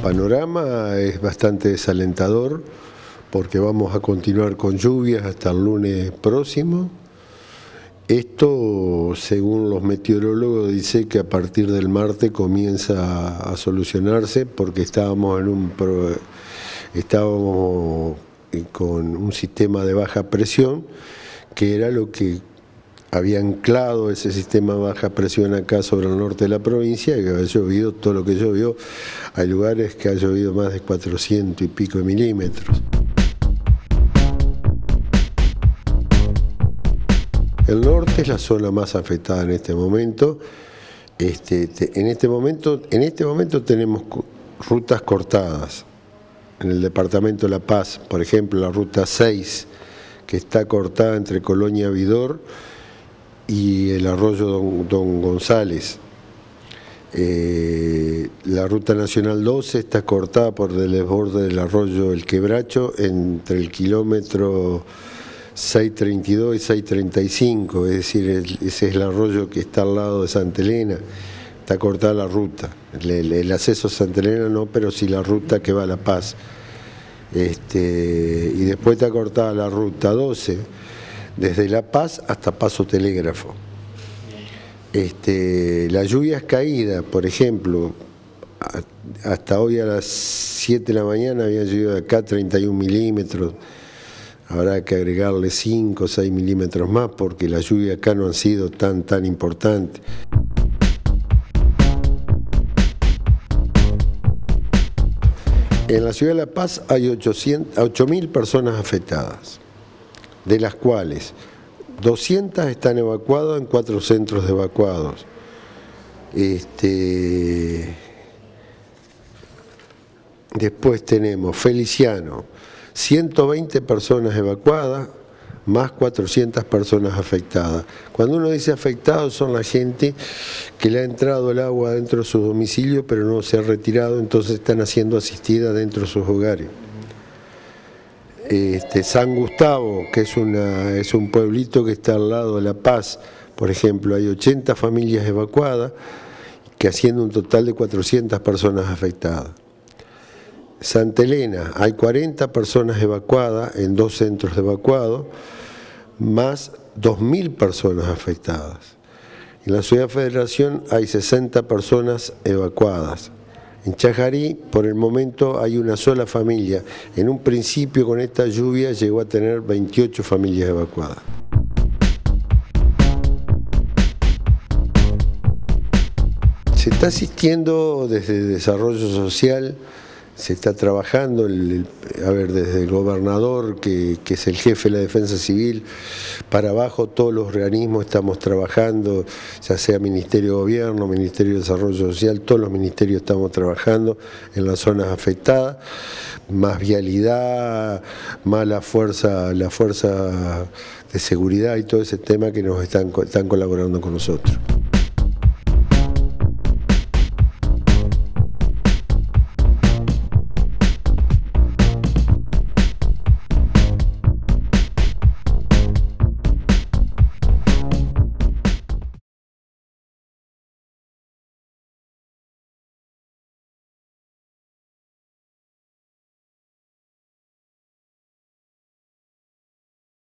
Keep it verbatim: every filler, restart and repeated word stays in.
panorama es bastante desalentador porque vamos a continuar con lluvias hasta el lunes próximo. Esto, según los meteorólogos, dice que a partir del martes comienza a solucionarse porque estábamos en un pro, estábamos con un sistema de baja presión que era lo que había anclado ese sistema de baja presión acá sobre el norte de la provincia, y que había llovido todo lo que llovió. Hay lugares que ha llovido más de cuatrocientos y pico de milímetros. El norte es la zona más afectada en este momento. Este, te, en, este momento en este momento tenemos rutas cortadas. En el departamento de La Paz, por ejemplo, la ruta seis, que está cortada entre Colonia Vidor y el arroyo Don, Don González. Eh, la ruta nacional doce está cortada por el desborde del arroyo El Quebracho entre el kilómetro seiscientos treinta y dos y seiscientos treinta y cinco, es decir, el, ese es el arroyo que está al lado de Santa Elena. Está cortada la ruta, el, el acceso a Santa Elena no, pero sí la ruta que va a La Paz. Este, y después está cortada la ruta doce, desde La Paz hasta Paso Telégrafo. Este, las lluvias caídas, por ejemplo, hasta hoy a las siete de la mañana habían llovido acá treinta y un milímetros, habrá que agregarle cinco o seis milímetros más porque las lluvias acá no han sido tan, tan importantes. En la ciudad de La Paz hay ocho mil personas afectadas, de las cuales doscientas están evacuadas en cuatro centros de evacuados. Este, después tenemos Feliciano, ciento veinte personas evacuadas, más cuatrocientas personas afectadas. Cuando uno dice afectados, son la gente que le ha entrado el agua dentro de su domicilio, pero no se ha retirado, entonces están siendo asistidas dentro de sus hogares. Este, San Gustavo, que es, una, es un pueblito que está al lado de La Paz, por ejemplo, hay ochenta familias evacuadas, que haciendo un total de cuatrocientas personas afectadas. Santa Elena, hay cuarenta personas evacuadas en dos centros de evacuados, más dos mil personas afectadas. En la Ciudad de Federación hay sesenta personas evacuadas. En Chajarí, por el momento, hay una sola familia. En un principio, con esta lluvia, llegó a tener veintiocho familias evacuadas. Se está asistiendo desde Desarrollo Social, se está trabajando, el, el, a ver, desde el gobernador, que, que es el jefe de la Defensa Civil, para abajo todos los organismos estamos trabajando, ya sea Ministerio de Gobierno, Ministerio de Desarrollo Social, todos los ministerios estamos trabajando en las zonas afectadas, más vialidad, más la fuerza, la fuerza de seguridad y todo ese tema que nos están, están colaborando con nosotros.